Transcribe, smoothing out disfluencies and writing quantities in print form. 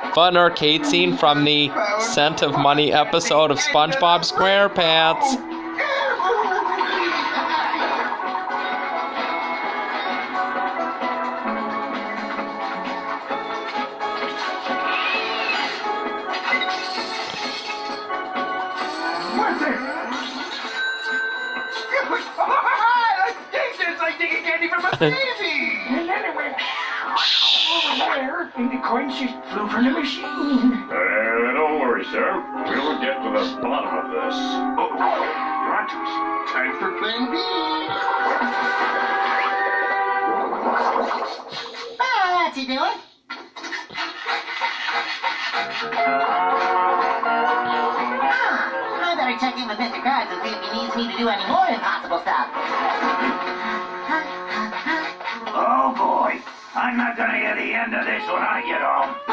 fun arcade scene from the Scent of Money episode of SpongeBob SquarePants. I think it candy from a baby! And then it went over there, and the coins just flew from the machine. Don't worry, sir. We'll get to the bottom of this. Oh, you're on to us. Time for plan B. What's he doing? I better check in with Mr. Krabs and see if he needs me to do any more impossible stuff. Oh boy, I'm not gonna hear the end of this when I get home.